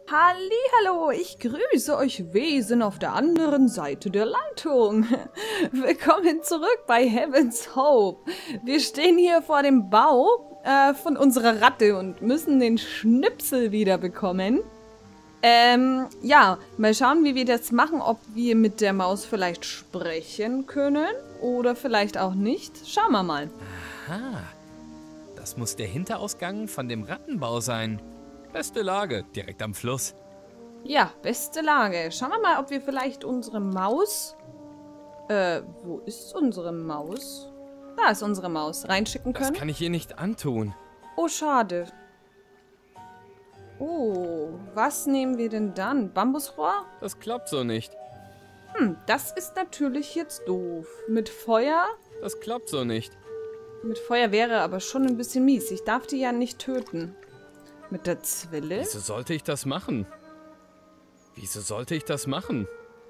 Hallihallo, ich grüße euch Wesen auf der anderen Seite der Leitung. Willkommen zurück bei Heaven's Hope. Wir stehen hier vor dem Bau von unserer Ratte und müssen den Schnipsel wieder bekommen. Ja, mal schauen, wie wir das machen, ob wir mit der Maus vielleicht sprechen können oder vielleicht auch nicht. Schauen wir mal. Aha, das muss der Hinterausgang von dem Rattenbau sein. Beste Lage, direkt am Fluss. Ja, beste Lage. Schauen wir mal, ob wir vielleicht unsere Maus... wo ist unsere Maus? Da ist unsere Maus. Reinschicken können. Das kann ich ihr nicht antun. Oh, schade. Oh, was nehmen wir denn dann? Bambusrohr? Das klappt so nicht. Das ist natürlich jetzt doof. Mit Feuer? Das klappt so nicht. Mit Feuer wäre aber schon ein bisschen mies. Ich darf die ja nicht töten. Mit der Zwille? Wieso sollte ich das machen? Wieso sollte ich das machen?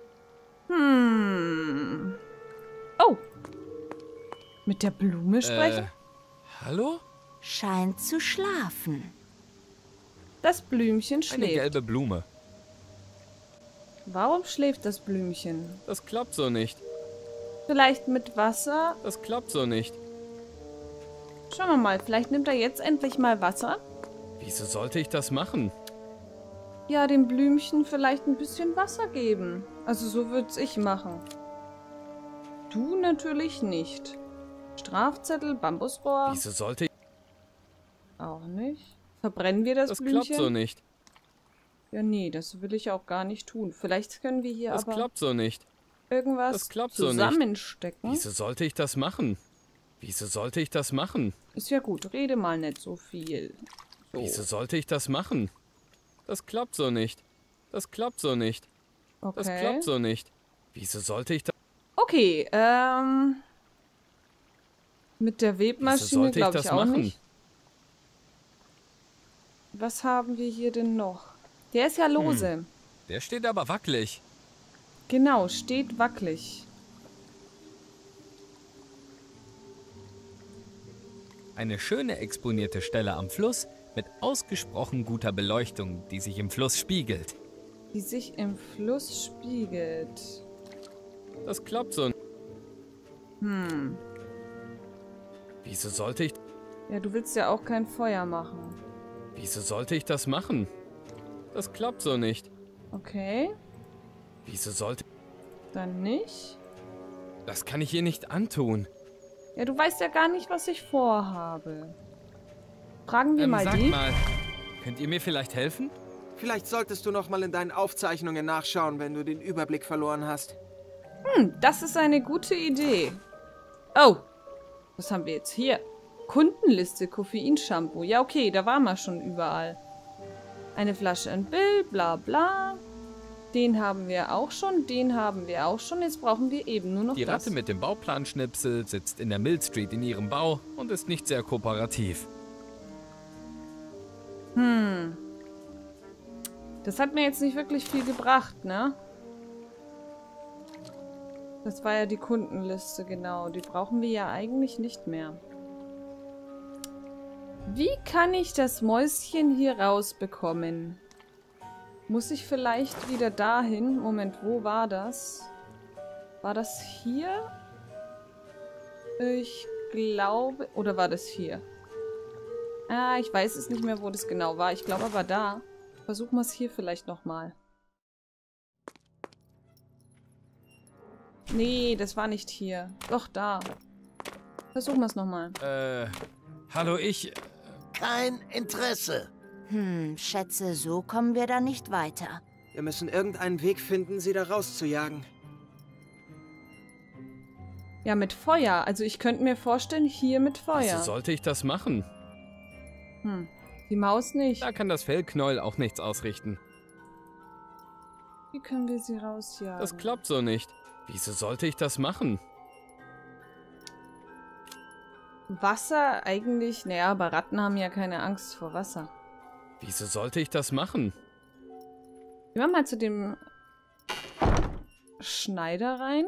Oh. Mit der Blume sprechen? Hallo? Scheint zu schlafen. Das Blümchen Eine schläft. gelbe Blume. Warum schläft das Blümchen? Das klappt so nicht. Vielleicht mit Wasser? Das klappt so nicht. Schauen wir mal, vielleicht nimmt er jetzt endlich mal Wasser. Wieso sollte ich das machen? Ja, dem Blümchen vielleicht ein bisschen Wasser geben. Also so würde ich machen. Du natürlich nicht. Strafzettel, Bambusrohr. Wieso sollte ich... Auch nicht. Verbrennen wir das Das Blümchen? klappt so nicht. Ja, nee, das will ich auch gar nicht tun. Vielleicht können wir hier Das aber klappt so nicht. irgendwas Das klappt so nicht. zusammenstecken. Wieso sollte ich das machen? Wieso sollte ich das machen? Ist ja gut, rede mal nicht so viel. So. Wieso sollte ich das machen? Das klappt so nicht. Das klappt so nicht. Das Okay. klappt so nicht. Wieso sollte ich das... Okay, mit der Wieso Webmaschine sollte ich glaube ich das auch machen? nicht. Was haben wir hier denn noch? Der ist ja lose. Der steht aber wackelig. Genau, steht wackelig. Eine schöne exponierte Stelle am Fluss mit ausgesprochen guter Beleuchtung, die sich im Fluss spiegelt. Die sich im Fluss spiegelt. Das klappt so nicht. Wieso sollte ich... Ja, du willst ja auch kein Feuer machen. Wieso sollte ich das machen? Das klappt so nicht. Okay, Wieso sollte... dann nicht. Das kann ich ihr nicht antun. Ja, du weißt ja gar nicht, was ich vorhabe. Fragen wir mal Sag die. mal, könnt ihr mir vielleicht helfen? Vielleicht solltest du noch mal in deinen Aufzeichnungen nachschauen, wenn du den Überblick verloren hast. Das ist eine gute Idee. Oh, was haben wir jetzt hier? Kundenliste, Koffeinshampoo. Ja, okay, da waren wir schon überall. Eine Flasche in Bill, bla bla. Den haben wir auch schon, den haben wir auch schon. Jetzt brauchen wir eben nur noch Die das. Ratte mit dem Bauplanschnipsel sitzt in der Mill Street in ihrem Bau und ist nicht sehr kooperativ. Das hat mir jetzt nicht wirklich viel gebracht, ne? Das war ja die Kundenliste, genau. Die brauchen wir ja eigentlich nicht mehr. Wie kann ich das Mäuschen hier rausbekommen? Muss ich vielleicht wieder dahin? Moment, wo war das? War das hier? Ich glaube... Oder war das hier? Ah, ich weiß es nicht mehr, wo das genau war. Ich glaube aber da. Versuchen wir es hier vielleicht nochmal. Nee, das war nicht hier. Doch, da. Versuchen wir es nochmal. Hallo, ich... Kein Interesse. Schätze, so kommen wir da nicht weiter. Wir müssen irgendeinen Weg finden, sie da rauszujagen. Ja, mit Feuer. Also ich könnte mir vorstellen, hier mit Wieso Feuer. sollte ich das machen? Die Maus nicht. Da kann das Fellknäuel auch nichts ausrichten. Wie können wir sie rausjagen? Das klappt so nicht. Wieso sollte ich das machen? Wasser eigentlich... Naja, aber Ratten haben ja keine Angst vor Wasser. Wieso sollte ich das machen? Gehen wir mal zu dem Schneider rein.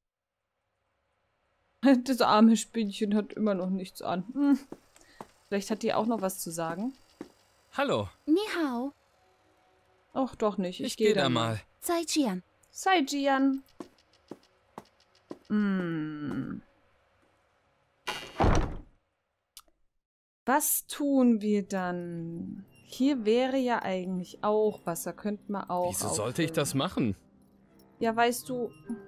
Das arme Spinnchen hat immer noch nichts an. Vielleicht hat die auch noch was zu sagen. Hallo. Ni hao. Ach, doch nicht. Ich gehe da mal. Sei Gian. Sei Gian. Hm. Was tun wir dann? Hier wäre ja eigentlich auch Wasser. Könnten wir auch Wieso sollte ich auffüllen. das machen? Ja, weißt du...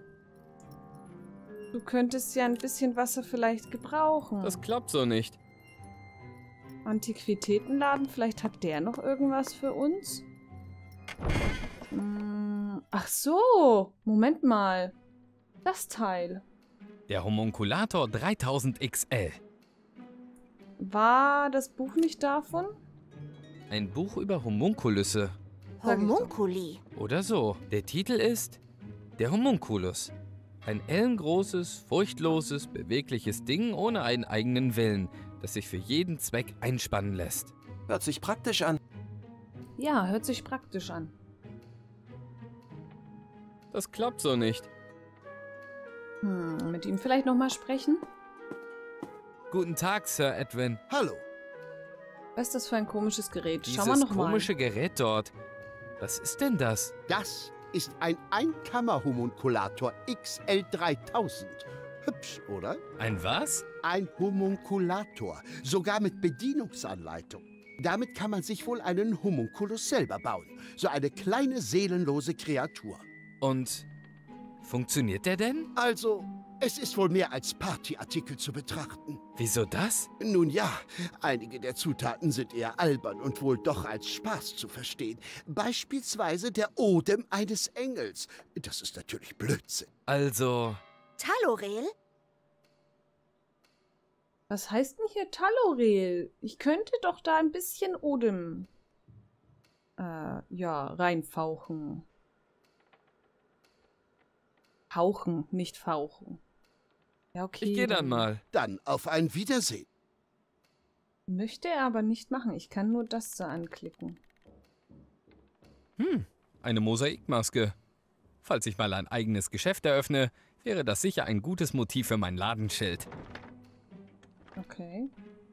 Du könntest ja ein bisschen Wasser vielleicht gebrauchen. Das klappt so nicht. Antiquitätenladen, vielleicht hat der noch irgendwas für uns? Ach so, Moment mal. Das Teil. Der Homunculator 3000 XL. War das Buch nicht davon? Ein Buch über Homunkulusse. Sag ich doch. Homunculi. Oder so. Der Titel ist Der Homunculus. Ein ellengroßes, furchtloses, bewegliches Ding ohne einen eigenen Willen, das sich für jeden Zweck einspannen lässt. Hört sich praktisch an. Ja, hört sich praktisch an. Das klappt so nicht. Mit ihm vielleicht nochmal sprechen? Guten Tag, Sir Edwin. Hallo. Was ist das für ein komisches Gerät? Schauen wir Dieses nochmal. komische Gerät dort. Was ist denn das? Das ist ein Einkammer-Homunkulator XL3000. Hübsch, oder? Ein was? Ein Homunkulator, sogar mit Bedienungsanleitung. Damit kann man sich wohl einen Homunculus selber bauen. So eine kleine seelenlose Kreatur. Und funktioniert der denn? Also, es ist wohl mehr als Partyartikel zu betrachten. Wieso das? Nun ja, einige der Zutaten sind eher albern und wohl doch als Spaß zu verstehen. Beispielsweise der Odem eines Engels. Das ist natürlich Blödsinn. Also, Talorel? Was heißt denn hier Talorel? Ich könnte doch da ein bisschen Odem ja, reinfauchen. Hauchen, nicht fauchen. Ja, okay. ich gehe dann mal. Dann auf ein Wiedersehen. Möchte er aber nicht machen. Ich kann nur das da anklicken. Eine Mosaikmaske. Falls ich mal ein eigenes Geschäft eröffne, wäre das sicher ein gutes Motiv für mein Ladenschild. Okay.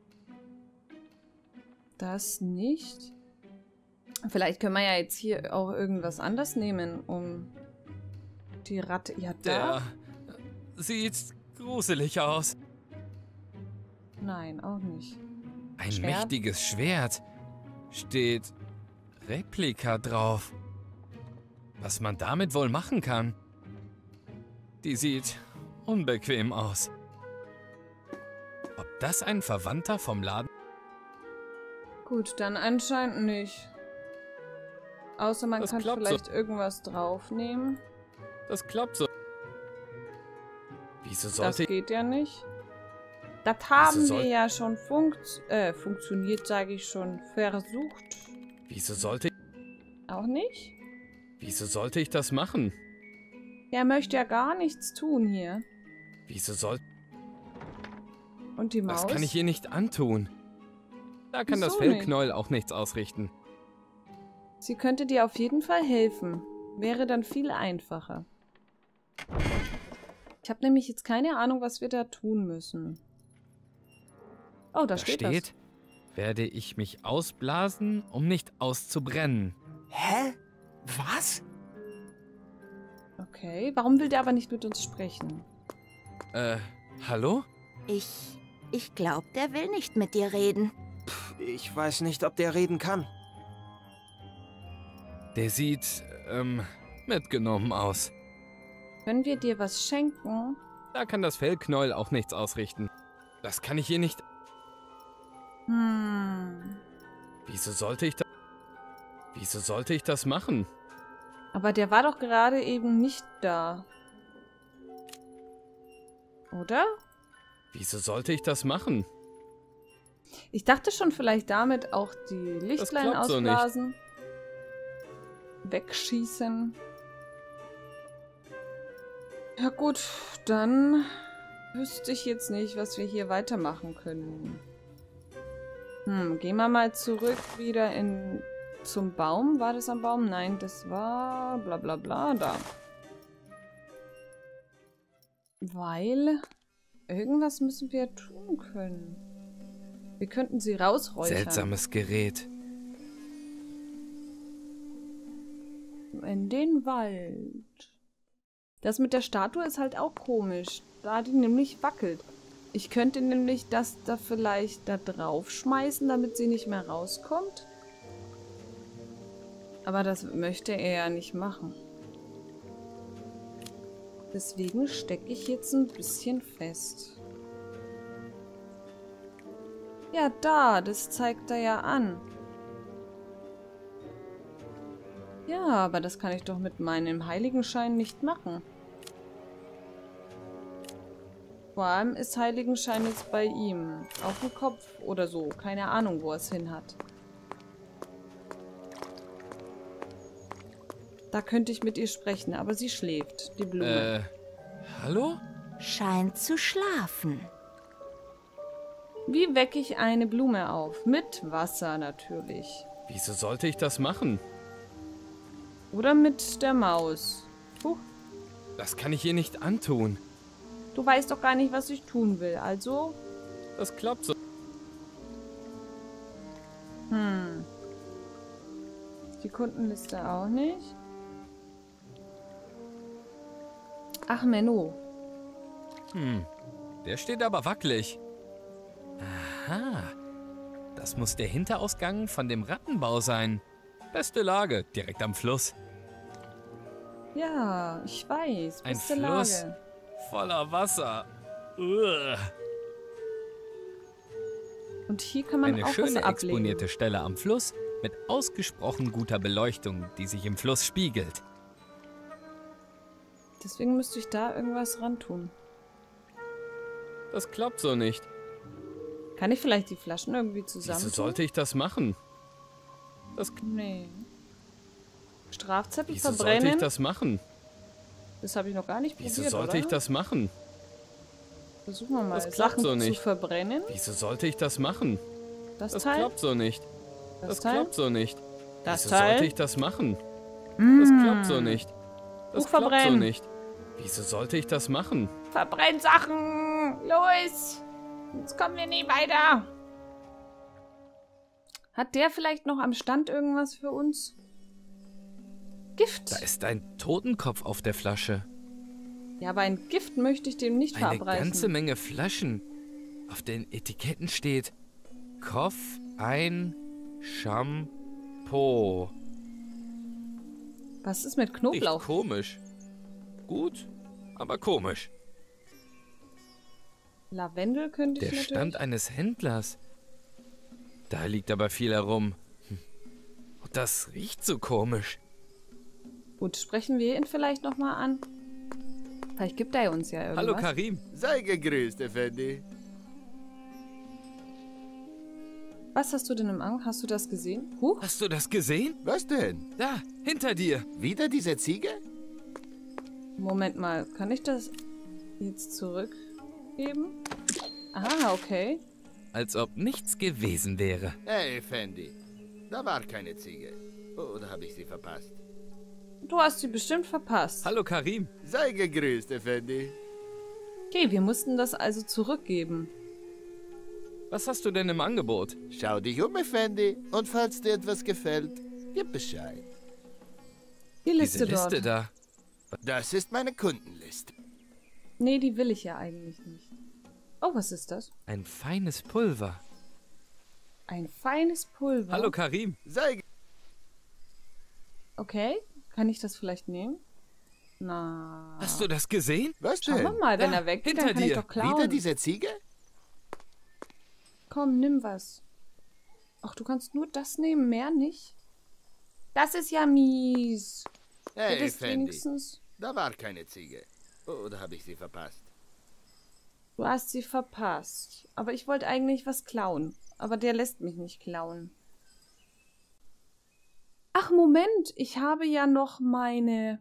Das nicht. Vielleicht können wir ja jetzt hier auch irgendwas anders nehmen, um die Ratte... Ja, da? Der sieht gruselig aus. Nein, auch nicht. Ein Schwert? mächtiges Schwert. Steht Replika drauf. Was man damit wohl machen kann. Die sieht unbequem aus. Ob das ein Verwandter vom Laden... Gut, dann anscheinend nicht. Außer man Das kann klappt vielleicht irgendwas draufnehmen. Das klappt so. Wieso Das sollte ich... geht ja nicht. Das haben soll- wir ja schon funktioniert, sage ich schon. Versucht. Wieso sollte ich... Auch nicht? Wieso sollte ich das machen? Er möchte ja gar nichts tun hier. Wieso soll... Und die Maus? Das kann ich ihr nicht antun. Da kann das Wieso nicht? Fellknäuel auch nichts ausrichten. Sie könnte dir auf jeden Fall helfen. Wäre dann viel einfacher. Ich habe nämlich jetzt keine Ahnung, was wir da tun müssen. Oh, da Da steht steht, werde ich mich ausblasen, um nicht auszubrennen. Hä? Was? das. Okay, warum will der aber nicht mit uns sprechen? Hallo? Ich glaube, der will nicht mit dir reden. Ich weiß nicht, ob der reden kann. Der sieht, mitgenommen aus. Können wir dir was schenken? Da kann das Fellknäuel auch nichts ausrichten. Das kann ich ihr nicht... Wieso sollte ich das machen? Aber der war doch gerade eben nicht da. Oder? Wieso sollte ich das machen? Ich dachte schon, vielleicht damit auch die Lichtlein klappt so nicht. ausblasen. Wegschießen. Ja gut, dann wüsste ich jetzt nicht, was wir hier weitermachen können. Gehen wir mal zurück wieder zum Baum. War das am Baum? Nein, das war bla bla bla da. Weil irgendwas müssen wir tun können. Wir könnten sie rausräuchern. Seltsames Gerät. In den Wald. Das mit der Statue ist halt auch komisch, da die nämlich wackelt. Ich könnte nämlich das da vielleicht da drauf schmeißen, damit sie nicht mehr rauskommt. Aber das möchte er ja nicht machen. Deswegen stecke ich jetzt ein bisschen fest. Ja, da, das zeigt er ja an. Ja, aber das kann ich doch mit meinem Heiligenschein nicht machen. Vor allem ist Heiligenschein jetzt bei ihm. Auf dem Kopf oder so. Keine Ahnung, wo er es hin hat. Da könnte ich mit ihr sprechen, aber sie schläft, die Blume. Hallo? Scheint zu schlafen. Wie wecke ich eine Blume auf? Mit Wasser natürlich. Wieso sollte ich das machen? Oder mit der Maus. Huch, Das kann ich ihr nicht antun. du weißt doch gar nicht, was ich tun will. Also, Das klappt so. die Kundenliste auch nicht. Ach, Menno. Der steht aber wackelig. Aha. Das muss der Hinterausgang von dem Rattenbau sein. Beste Lage, direkt am Fluss. Ja, ich weiß. Ein Beste Fluss Lage. voller Wasser. Uah. Und hier kann man Eine auch was schöne ablegen. exponierte Stelle am Fluss mit ausgesprochen guter Beleuchtung, die sich im Fluss spiegelt. Deswegen müsste ich da irgendwas ran tun. Das klappt so nicht. Kann ich vielleicht die Flaschen irgendwie zusammen Wieso tun? sollte ich das machen? Nee. Strafzettel Wieso sollte verbrennen? ich das machen? Das habe ich noch gar nicht probiert, Wieso sollte ich oder? das machen? Versuchen wir mal, Das klappt Sachen so zu nicht. verbrennen. Wieso sollte ich das machen? Das Das Teil, klappt so nicht. das Das Teil, klappt so nicht. das Wieso Teil. sollte ich das machen? Das klappt so nicht. Das Buch klappt so verbrennen. nicht. Wieso sollte ich das machen? Verbrenn Sachen! Los! Jetzt kommen wir nie weiter. Hat der vielleicht noch am Stand irgendwas für uns? Gift. Da ist ein Totenkopf auf der Flasche. Ja, aber ein Gift möchte ich dem nicht Eine verabreichen. ganze Menge Flaschen. Auf den Etiketten steht Koff ein Shampoo. Was ist mit Nicht Knoblauch? komisch. Gut, aber komisch. Lavendel könnte ich Der natürlich. Stand eines Händlers. Da liegt aber viel herum. Und das riecht so komisch. Gut, sprechen wir ihn vielleicht nochmal an. Vielleicht gibt er uns ja irgendwas. Hallo Karim. Sei gegrüßt, Effendi. Was hast du denn im Auge? Hast du das gesehen? Huch. Hast du das gesehen? Was denn? Da, hinter dir. Wieder diese Ziege? Moment mal, kann ich das jetzt zurückgeben? Ah, okay. Als ob nichts gewesen wäre. Hey, Effendi. Da war keine Ziege. Oder habe ich sie verpasst? Du hast sie bestimmt verpasst. Hallo Karim. Sei gegrüßt, Effendi. Okay, wir mussten das also zurückgeben. Was hast du denn im Angebot? Schau dich um, Effendi. Und falls dir etwas gefällt, gib Bescheid. Die Liste, Diese Liste dort. da. Das ist meine Kundenliste. Nee, die will ich ja eigentlich nicht. Oh, was ist das? Ein feines Pulver. Ein feines Pulver. Hallo Karim. Sei Okay, kann ich das vielleicht nehmen? Na. Hast du das gesehen? Was Schauen wir denn? mal, wenn Da, er weggeht, hinter dann kann ich dir. doch klauen. Wieder diese Ziege? Komm, nimm was. Ach, du kannst nur das nehmen, mehr nicht? Das ist ja mies. Hey, Hättest Effendi. wenigstens... Da war keine Ziege. Oder habe ich sie verpasst? Du hast sie verpasst. Aber ich wollte eigentlich was klauen. Aber der lässt mich nicht klauen. Ach, Moment. Ich habe ja noch meine...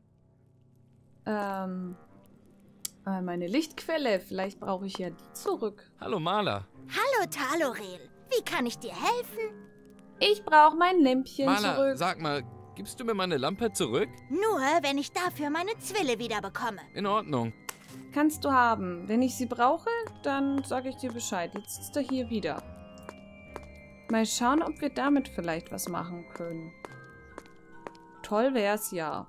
meine Lichtquelle. Vielleicht brauche ich ja die zurück. Hallo Maler. Hallo, Talorel. Wie kann ich dir helfen? Ich brauche mein Lämpchen Maler, zurück. sag mal, gibst du mir meine Lampe zurück? Nur, wenn ich dafür meine Zwille wieder bekomme. In Ordnung. Kannst du haben. Wenn ich sie brauche, dann sage ich dir Bescheid. Jetzt ist er hier wieder. Mal schauen, ob wir damit vielleicht was machen können. Toll wär's, ja.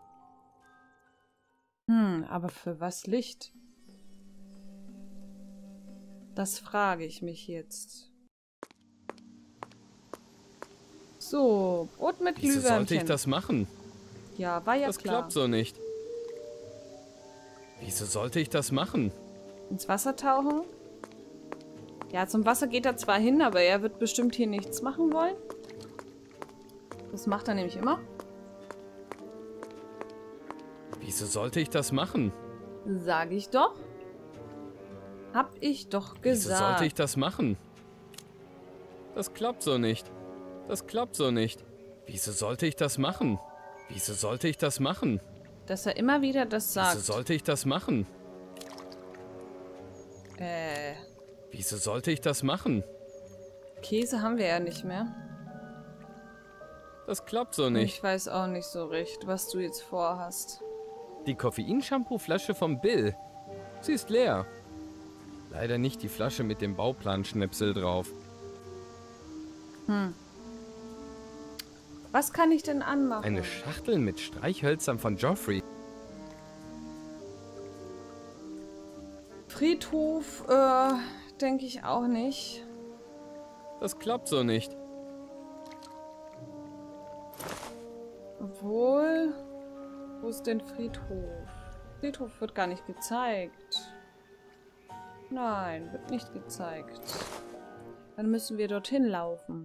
Aber für was Licht? Das frage ich mich jetzt. So, Brot mit Wieso sollte ich Glühwürmchen. das machen? Ja, war ja Das klar. klappt so nicht. Wieso sollte ich das machen? Ins Wasser tauchen? Ja, zum Wasser geht er zwar hin, aber er wird bestimmt hier nichts machen wollen. Das macht er nämlich immer. Wieso sollte ich das machen? Sag ich doch. Hab ich doch Wieso gesagt. sollte ich das machen? Das klappt so nicht. Das klappt so nicht. Wieso sollte ich das machen? Wieso sollte ich das machen? Dass er immer wieder das sagt. Wieso sollte ich das machen? Äh, Wieso sollte ich das machen? Käse haben wir ja nicht mehr. Das klappt so nicht. Ich weiß auch nicht so recht, was du jetzt vorhast. Die Koffeinshampoo-Flasche vom Bill. Sie ist leer. Leider nicht die Flasche mit dem Bauplanschnipsel drauf. Was kann ich denn anmachen? Eine Schachtel mit Streichhölzern von Joffrey. Friedhof, denke ich auch nicht. Das klappt so nicht. Obwohl... Wo ist denn Friedhof? Friedhof wird gar nicht gezeigt. Nein, wird nicht gezeigt. Dann müssen wir dorthin laufen.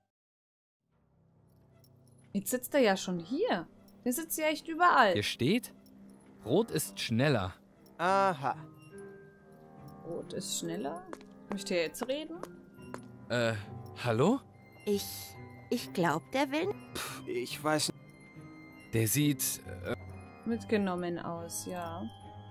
Jetzt sitzt er ja schon hier. Der sitzt ja echt überall. Hier steht, Rot ist schneller. Aha. Rot ist schneller. Möchte er jetzt reden? Hallo? Ich glaube, der will. Ich weiß nicht. Der sieht, Mitgenommen aus, ja.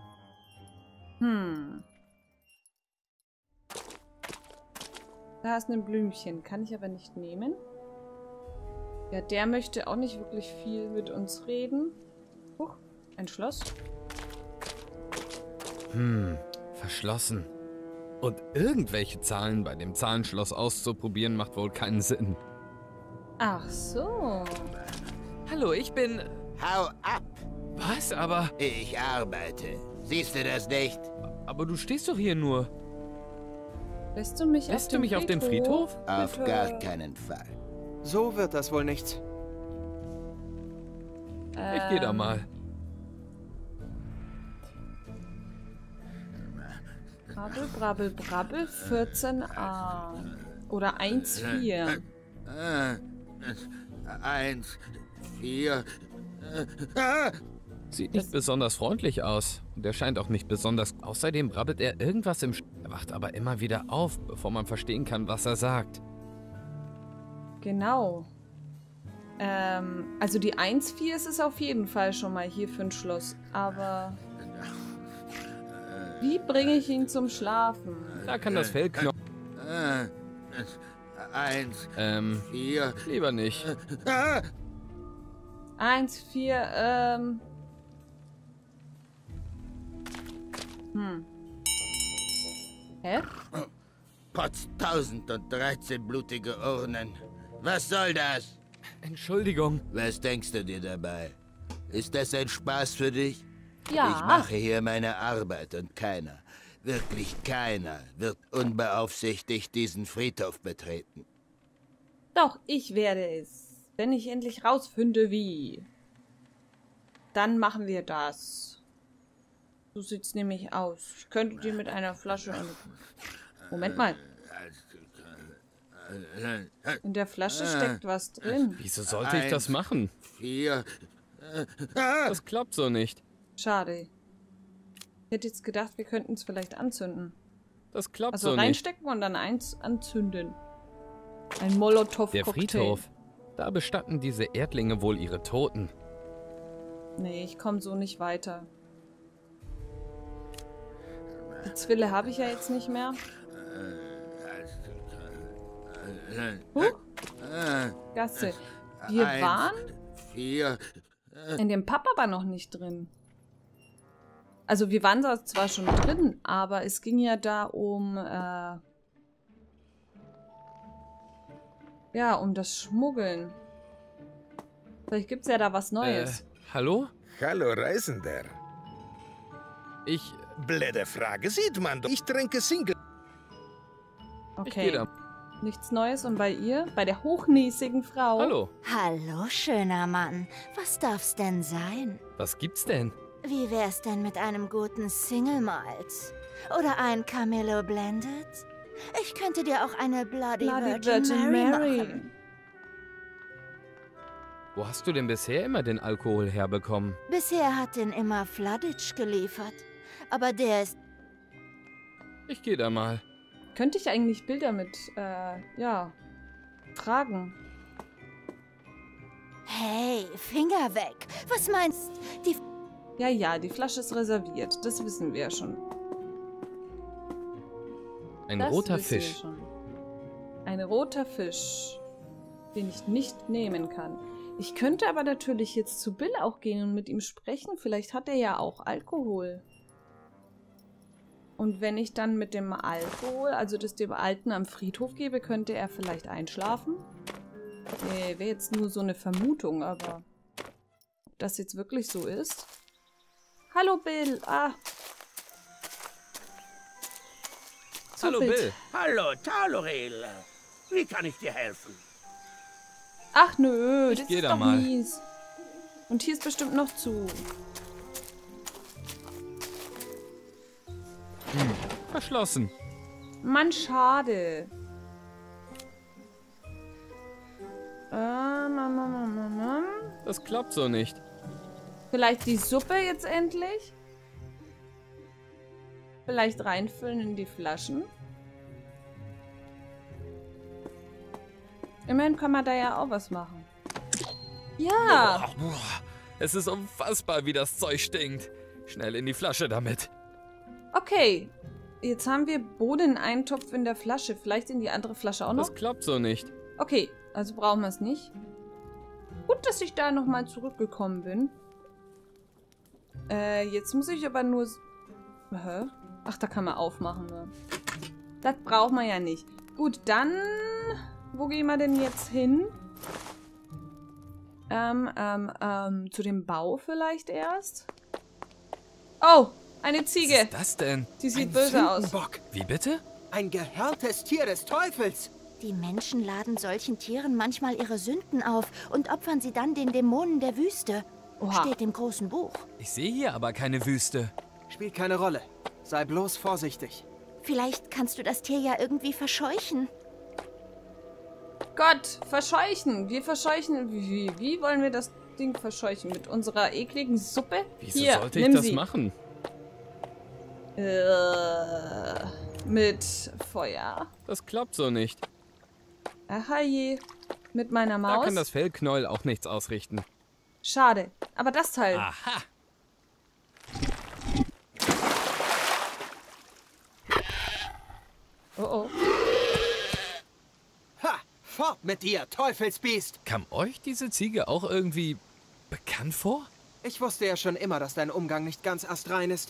Da ist ein Blümchen. Kann ich aber nicht nehmen. Ja, der möchte auch nicht wirklich viel mit uns reden. Huch, ein Schloss. verschlossen. Und irgendwelche Zahlen bei dem Zahlenschloss auszuprobieren, macht wohl keinen Sinn. Ach so. Hallo, ich bin... Hau ab! Was? Aber... Ich arbeite. Siehst du das nicht? Aber du stehst doch hier nur. Lässt du mich auf dem Friedhof? Auf Bitte? gar keinen Fall. So wird das wohl nichts. Ich gehe da mal. Brabbel, brabbel, brabbel, 14a. Oder 1,4. 1, 4. Sieht nicht besonders freundlich aus. Und er scheint auch nicht besonders... Außerdem brabbelt er irgendwas im... Er wacht aber immer wieder auf, bevor man verstehen kann, was er sagt. Genau. Also die 1,4 ist es auf jeden Fall schon mal hier für ein Schloss. Aber... Wie bringe ich ihn zum Schlafen? Da kann das Fell knochen. 1, 4. Lieber nicht. 1,4, Hä? Potz 1013 blutige Urnen. Was soll das? Entschuldigung. Was denkst du dir dabei? Ist das ein Spaß für dich? Ja. Ich mache hier meine Arbeit und keiner, wirklich keiner, wird unbeaufsichtigt diesen Friedhof betreten. Doch, ich werde es. Wenn ich endlich rausfinde, wie. Dann machen wir das. So sieht's nämlich aus. Ich könnte dir mit einer Flasche... Moment mal. In der Flasche steckt was drin. Wieso sollte ich das machen? 4. Das klappt so nicht. Schade. Ich hätte jetzt gedacht, wir könnten es vielleicht anzünden. Das klappt Also so nicht. reinstecken und dann eins anzünden. Ein Molotow-Cocktail. Der Friedhof. Da bestatten diese Erdlinge wohl ihre Toten. Nee, ich komme so nicht weiter. Die Zwille habe ich ja jetzt nicht mehr. Gasse. Wir waren 4. in dem Pub aber noch nicht drin. Also wir waren da zwar schon drin, aber es ging ja da um ja, um das Schmuggeln. Vielleicht gibt's ja da was Neues. Hallo? Hallo, Reisender. Ich Blöde Frage, sieht man doch. Ich trinke Single. gehe Okay. da. Nichts Neues. Und bei ihr? Bei der hochnäsigen Frau? Hallo. Hallo, schöner Mann. Was darf's denn sein? Was gibt's denn? Wie wär's denn mit einem guten Single Malt? Oder ein Camillo Blended? Ich könnte dir auch eine Bloody, Virgin Mary machen. Wo hast du denn bisher immer den Alkohol herbekommen? Bisher hat den immer Fladitsch geliefert. Aber der ist... Ich gehe da mal. Könnte ich eigentlich Bilder mit, ja, tragen? Hey, Finger weg. Was meinst du? Ja, die Flasche ist reserviert. Das wissen wir ja schon. Ein Das roter wissen wir Fisch. schon. Ein roter Fisch, den ich nicht nehmen kann. Ich könnte aber natürlich jetzt zu Bill auch gehen und mit ihm sprechen. Vielleicht hat er ja auch Alkohol. Und wenn ich dann mit dem Alkohol, also das dem Alten am Friedhof gebe, könnte er vielleicht einschlafen? Nee, wäre jetzt nur so eine Vermutung, aber ob das jetzt wirklich so ist? Hallo Bill, Hallo Bill. Hallo, Talorel. Wie kann ich dir helfen? Ach nö, Ich das geh ist da doch mal. mies. Und hier ist bestimmt noch zu. Verschlossen. Mann, schade. Das klappt so nicht. Vielleicht die Suppe jetzt endlich? Vielleicht reinfüllen in die Flaschen? Immerhin kann man da ja auch was machen. Ja! Boah, es ist unfassbar, wie das Zeug stinkt. Schnell in die Flasche damit. Okay. Jetzt haben wir Bohneneintopf in der Flasche. Vielleicht in die andere Flasche auch noch? Das klappt so nicht. Okay, also brauchen wir es nicht. Gut, dass ich da nochmal zurückgekommen bin. Jetzt muss ich aber nur... Hä? Ach, da kann man aufmachen, ne? Das braucht man ja nicht. Gut, dann... Wo gehen wir denn jetzt hin? Zu dem Bau vielleicht erst? Oh, eine Ziege. Was ist das denn? Die sieht Ein böse aus. Sündenbock. Wie bitte? Ein gehörntes Tier des Teufels. Die Menschen laden solchen Tieren manchmal ihre Sünden auf und opfern sie dann den Dämonen der Wüste. Oha. Steht im großen Buch. Ich sehe hier aber keine Wüste. Spielt keine Rolle. Sei bloß vorsichtig. Vielleicht kannst du das Tier ja irgendwie verscheuchen. Gott, verscheuchen. Wir verscheuchen... Wie wollen wir das Ding verscheuchen? Mit unserer ekligen Suppe? Wieso Hier, sollte ich nimm das sie. machen? Mit Feuer. Das klappt so nicht. Aha je. Mit meiner Da Maus. kann das Fellknäuel auch nichts ausrichten. Schade. Aber das Teil. Aha. Oh oh. Ha! Fort mit dir, Teufelsbiest! Kam euch diese Ziege auch irgendwie bekannt vor? Ich wusste ja schon immer, dass dein Umgang nicht ganz astrein ist.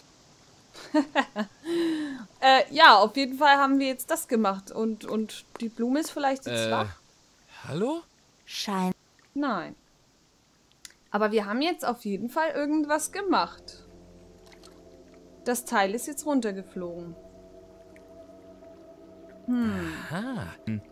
Ja, auf jeden Fall haben wir jetzt das gemacht. Und die Blume ist vielleicht jetzt wach? Hallo? Schein. Nein. Aber wir haben jetzt auf jeden Fall irgendwas gemacht. Das Teil ist jetzt runtergeflogen. Ah.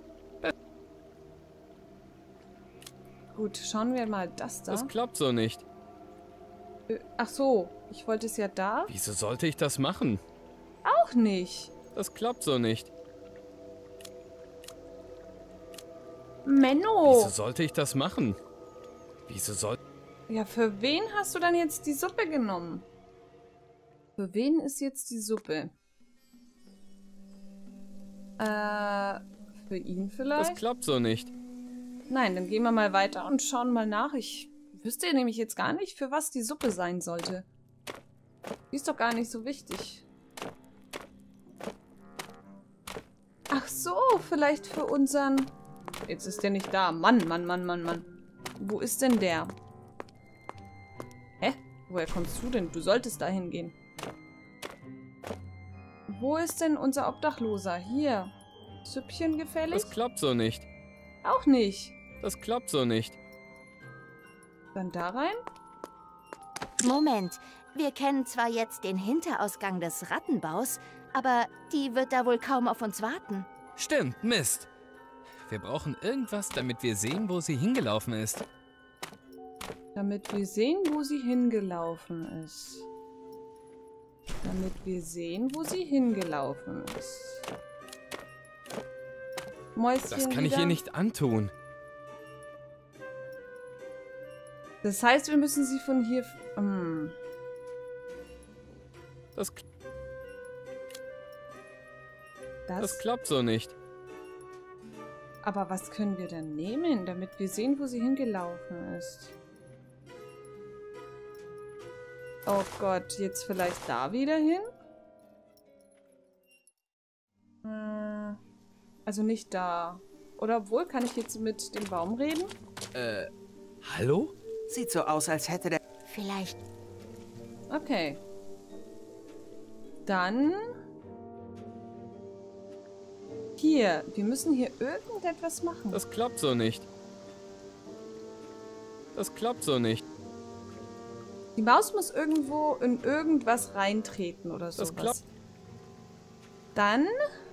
Gut, schauen wir mal das da. Das klappt so nicht. Ach so, ich wollte es ja da. Wieso sollte ich das machen? Auch nicht. Das klappt so nicht. Menno. Wieso sollte ich das machen? Wieso soll... Ja, für wen hast du dann jetzt die Suppe genommen? Für wen ist jetzt die Suppe? Für ihn vielleicht? Das klappt so nicht. Nein, dann gehen wir mal weiter und schauen mal nach. Ich wüsste nämlich jetzt gar nicht, für was die Suppe sein sollte. Die ist doch gar nicht so wichtig. Ach so, vielleicht für unseren... Jetzt ist der nicht da. Mann, Mann, Mann, Mann, Mann. Wo ist denn der? Hä? Woher kommst du denn? Du solltest da hingehen. Wo ist denn unser Obdachloser? Hier. Süppchen gefällig? Das klappt so nicht. Auch nicht. Das klappt so nicht. Dann da rein. Moment, wir kennen zwar jetzt den Hinterausgang des Rattenbaus, aber die wird da wohl kaum auf uns warten. Stimmt, Mist. Wir brauchen irgendwas, damit wir sehen, wo sie hingelaufen ist. Damit wir sehen, wo sie hingelaufen ist. Damit wir sehen, wo sie hingelaufen ist. Mäuschen Das kann ich wieder. ihr nicht antun. Das heißt, wir müssen sie von hier... Das klappt so nicht. Aber was können wir denn nehmen, damit wir sehen, wo sie hingelaufen ist? Oh Gott, jetzt vielleicht da wieder hin? Also nicht da. Oder obwohl, kann ich jetzt mit dem Baum reden? Hallo? Sieht so aus, als hätte der... Vielleicht. Okay. Dann... Hier, wir müssen hier irgendetwas machen. Das klappt so nicht. Das klappt so nicht. Die Maus muss irgendwo in irgendwas reintreten oder sowas. Das klappt. Dann...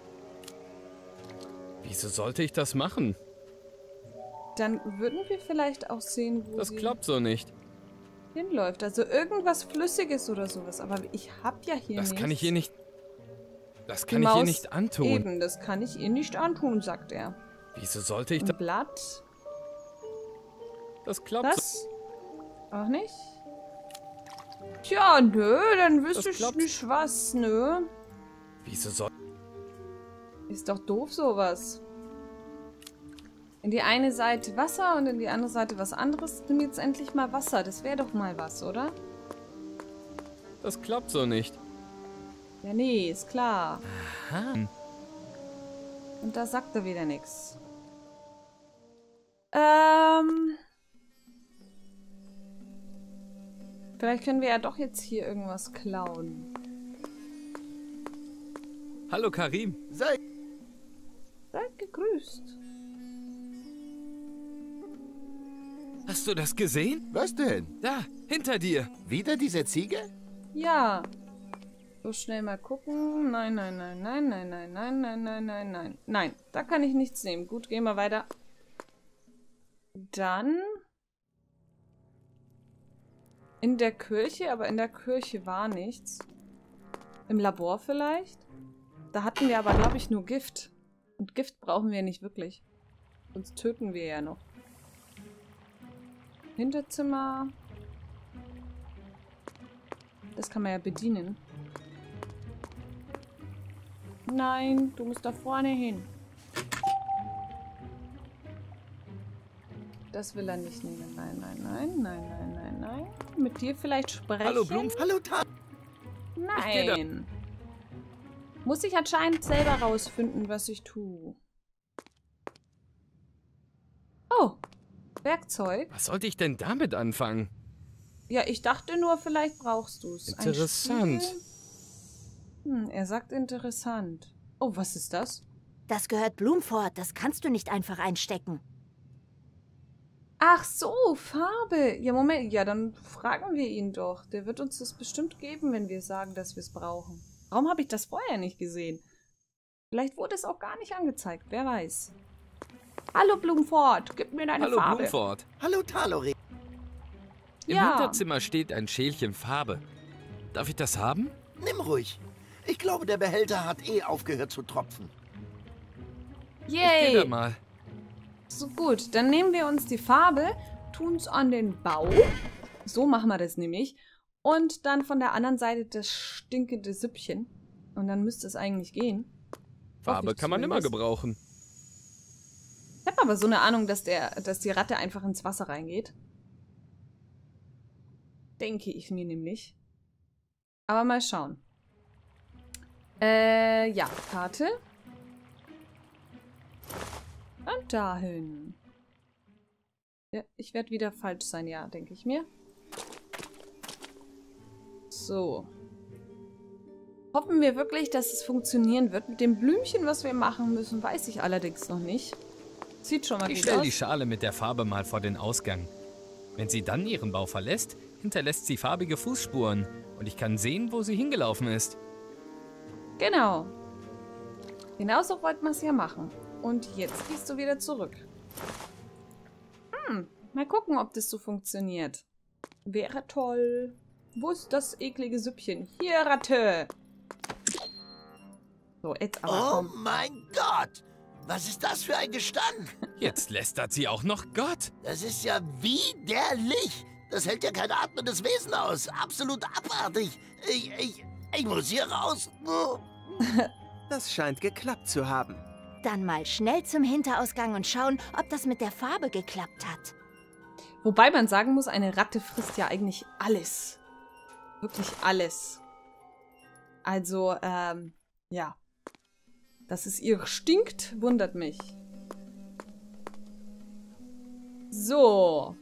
Wieso sollte ich das machen? Dann würden wir vielleicht auch sehen, wo Das sie klappt so nicht. hinläuft. Also irgendwas Flüssiges oder sowas. Aber ich habe ja hier Das nichts. kann ich ihr nicht... Das Die kann ich ihr Maus nicht antun. Eben, das kann ich ihr nicht antun, sagt er. Wieso sollte ich Ein das... Blatt. Das klappt so... Das? Auch nicht? Tja, nö, dann wüsste Das ich klappt. nicht was, nö. Wieso soll... Ist doch doof, sowas. In die eine Seite Wasser und in die andere Seite was anderes. Nimm jetzt endlich mal Wasser. Das wäre doch mal was, oder? Das klappt so nicht. Ja, nee, ist klar. Aha. Und da sagt er wieder nichts. Vielleicht können wir ja doch jetzt hier irgendwas klauen. Hallo Karim. Sei Seid gegrüßt. Hast du das gesehen? was denn? Da, hinter dir. Wieder diese Ziege? Ja. So schnell mal gucken. Nein, nein, nein, nein, nein, nein, nein, nein, nein, nein, nein. Nein, da kann ich nichts nehmen. Gut, gehen wir weiter. Dann in der Kirche, aber in der Kirche war nichts. Im Labor vielleicht? Da hatten wir aber, glaube ich, nur Gift. Und Gift brauchen wir nicht wirklich. Sonst töten wir ja noch. Hinterzimmer. Das kann man ja bedienen. Nein, du musst da vorne hin. Das will er nicht nehmen. Nein, nein, nein, nein, nein, nein, nein. Mit dir vielleicht sprechen? Hallo Blum. Hallo, Ta geh da. Nein. Muss ich anscheinend selber rausfinden, was ich tue. Oh, Werkzeug. Was sollte ich denn damit anfangen? Ja, ich dachte nur, vielleicht brauchst du es. Interessant. Er sagt interessant. Oh, was ist das? Das gehört Blumford. Das kannst du nicht einfach einstecken. Ach so, Farbe. Ja, Moment. Ja, dann fragen wir ihn doch. Der wird uns das bestimmt geben, wenn wir sagen, dass wir es brauchen. Warum habe ich das vorher nicht gesehen? Vielleicht wurde es auch gar nicht angezeigt. Wer weiß. Hallo, Blumford. Gib mir deine Hallo Farbe. Blumford. Hallo, Talore. Im Ja. Hinterzimmer steht ein Schälchen Farbe. Darf ich das haben? Nimm ruhig. Ich glaube, der Behälter hat eh aufgehört zu tropfen. Ich geh da Yay. mal. So gut, dann nehmen wir uns die Farbe, tun es an den Bauch. So machen wir das nämlich. Und dann von der anderen Seite das stinkende Süppchen. Und dann müsste es eigentlich gehen. Farbe Hoffe ich kann man immer zumindest. gebrauchen. Ich habe aber so eine Ahnung, dass die Ratte einfach ins Wasser reingeht. Denke ich mir nämlich. Aber mal schauen. Ja, Karte. Und dahin. Ja, ich werde wieder falsch sein, ja, denke ich mir. So. Hoffen wir wirklich, dass es funktionieren wird. Mit dem Blümchen, was wir machen müssen, weiß ich allerdings noch nicht. Sieht schon mal Ich gut stelle aus. die Schale mit der Farbe mal vor den Ausgang. Wenn sie dann ihren Bau verlässt, hinterlässt sie farbige Fußspuren. Und ich kann sehen, wo sie hingelaufen ist. Genau. Genauso wollten wir es ja machen. Und jetzt gehst du wieder zurück. Mal gucken, ob das so funktioniert. Wäre toll. Wo ist das eklige Süppchen? Hier, Ratte. So, jetzt aber komm. Oh mein Gott! Was ist das für ein Gestank? Jetzt lästert sie auch noch Gott. Das ist ja widerlich. Das hält ja kein atmendes Wesen aus. Absolut abartig. Ich muss hier raus. Das scheint geklappt zu haben. Dann mal schnell zum Hinterausgang und schauen, ob das mit der Farbe geklappt hat. Wobei man sagen muss, eine Ratte frisst ja eigentlich alles. Wirklich alles. Also, ja. Dass es ihr stinkt, wundert mich. So.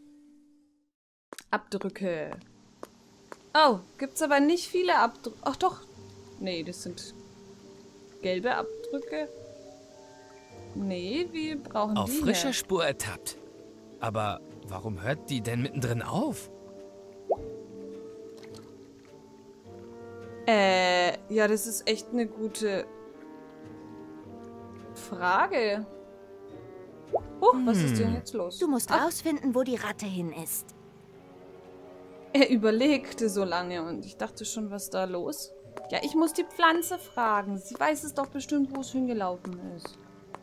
Abdrücke. Oh, gibt's aber nicht viele Abdrücke. Ach doch. Nee, das sind gelbe Abdrücke. Nee, wir brauchen Auf die frischer hier. Spur ertappt. Aber warum hört die denn mittendrin auf? Ja, das ist echt eine gute Frage. Was ist denn jetzt los? Du musst Ach, rausfinden, wo die Ratte hin ist. er überlegte so lange und ich dachte schon, was ist da los? Ja, ich muss die Pflanze fragen. Sie weiß es doch bestimmt, wo es hingelaufen ist.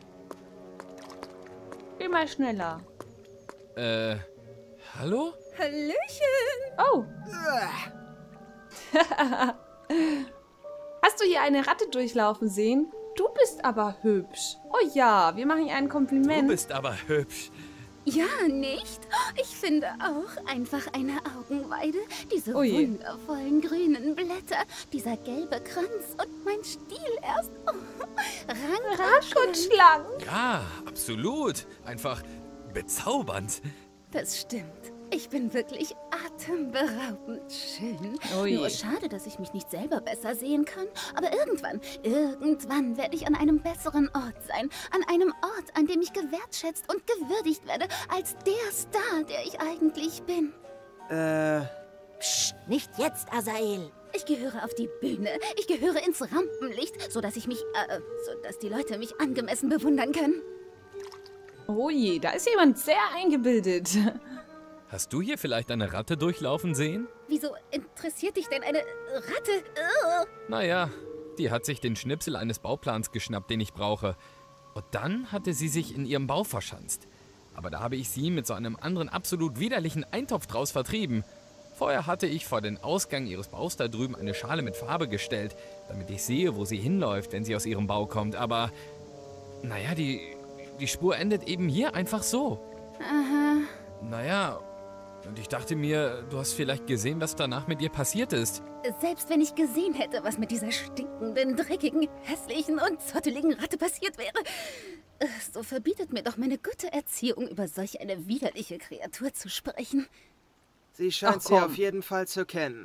Geh mal schneller. Hallo? Hallöchen! Oh. Hast du hier eine Ratte durchlaufen sehen? Du bist aber hübsch. Oh ja, wir machen ihr ein Kompliment. Du bist aber hübsch. Ja, nicht? Ich finde auch einfach eine Augenweide. Diese Oh je. wundervollen grünen Blätter, dieser gelbe Kranz und mein Stiel erst. Oh, Rank und schlank. Ja, absolut. Einfach bezaubernd. Das stimmt. Ich bin wirklich atemberaubend schön. Oh je. Nur schade, dass ich mich nicht selber besser sehen kann. Aber irgendwann werde ich an einem besseren Ort sein. An einem Ort, an dem ich gewertschätzt und gewürdigt werde als der Star, der ich eigentlich bin. Psst, nicht jetzt, Asael. Ich gehöre auf die Bühne. Ich gehöre ins Rampenlicht, sodass die Leute mich angemessen bewundern können. Oh je, da ist jemand sehr eingebildet. Hast du hier vielleicht eine Ratte durchlaufen sehen? Wieso interessiert dich denn eine Ratte? Naja, die hat sich den Schnipsel eines Bauplans geschnappt, den ich brauche. Und dann hatte sie sich in ihrem Bau verschanzt. Aber da habe ich sie mit so einem anderen absolut widerlichen Eintopf draus vertrieben. Vorher hatte ich vor den Ausgang ihres Baus da drüben eine Schale mit Farbe gestellt, damit ich sehe, wo sie hinläuft, wenn sie aus ihrem Bau kommt. Aber, naja, die Spur endet eben hier einfach so. Aha. Naja, und ich dachte mir, du hast vielleicht gesehen, was danach mit ihr passiert ist. Selbst wenn ich gesehen hätte, was mit dieser stinkenden, dreckigen, hässlichen und zotteligen Ratte passiert wäre, so verbietet mir doch meine gute Erziehung, über solch eine widerliche Kreatur zu sprechen. Sie scheint sie auf jeden Fall zu kennen.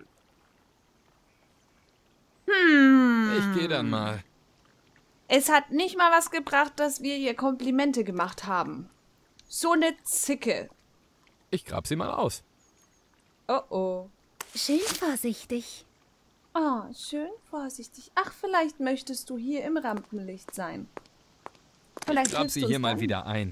Ich gehe dann mal. Es hat nicht mal was gebracht, dass wir ihr Komplimente gemacht haben. So eine Zicke. Ich grab sie mal aus. Oh oh. Schön vorsichtig. Oh, schön vorsichtig. Ach, vielleicht möchtest du hier im Rampenlicht sein. Vielleicht Ich grab hilfst sie du hier uns mal dann. wieder ein.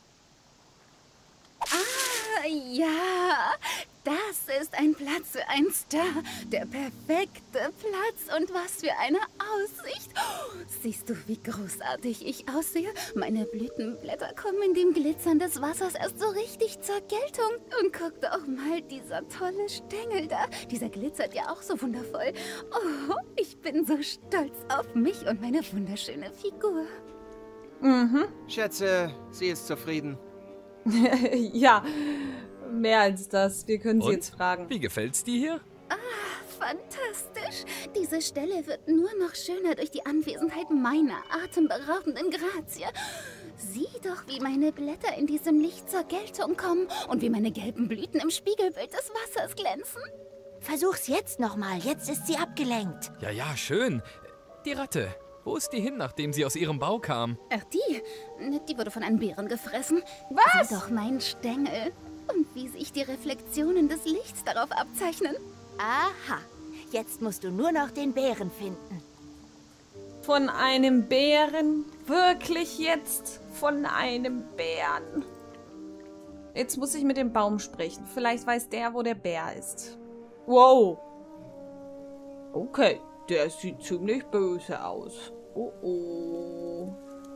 Ja, das ist ein Platz für einen Star. Der perfekte Platz. Und was für eine Aussicht. Oh, siehst du, wie großartig ich aussehe? Meine Blütenblätter kommen in dem Glitzern des Wassers erst so richtig zur Geltung. Und guck doch mal, dieser tolle Stängel da. Dieser glitzert ja auch so wundervoll. Oh, ich bin so stolz auf mich und meine wunderschöne Figur. Mhm. Schätze, sie ist zufrieden. Ja, mehr als das. Wir können sie Und? jetzt fragen. Wie gefällt's dir hier? Fantastisch. Diese Stelle wird nur noch schöner durch die Anwesenheit meiner atemberaubenden Grazie. Sieh doch, wie meine Blätter in diesem Licht zur Geltung kommen und wie meine gelben Blüten im Spiegelbild des Wassers glänzen. Versuch's jetzt nochmal. Jetzt ist sie abgelenkt. Ja, ja, schön. Die Ratte. Wo ist die hin, nachdem sie aus ihrem Bau kam? Ach, die wurde von einem Bären gefressen. Was? Sieh doch meinen Stängel. Und wie sich die Reflexionen des Lichts darauf abzeichnen. Aha, jetzt musst du nur noch den Bären finden. Von einem Bären? Wirklich jetzt? Von einem Bären? Jetzt muss ich mit dem Baum sprechen. Vielleicht weiß der, wo der Bär ist. Wow. Okay, der sieht ziemlich böse aus. Oh oh.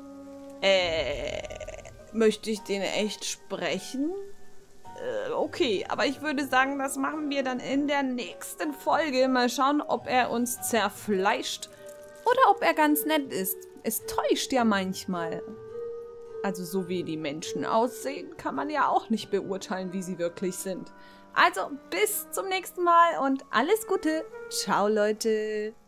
Möchte ich den echt sprechen? Okay, aber ich würde sagen, das machen wir dann in der nächsten Folge. Mal schauen, ob er uns zerfleischt oder ob er ganz nett ist. Es täuscht ja manchmal. Also so wie die Menschen aussehen, kann man ja auch nicht beurteilen, wie sie wirklich sind. Also bis zum nächsten Mal und alles Gute. Ciao, Leute.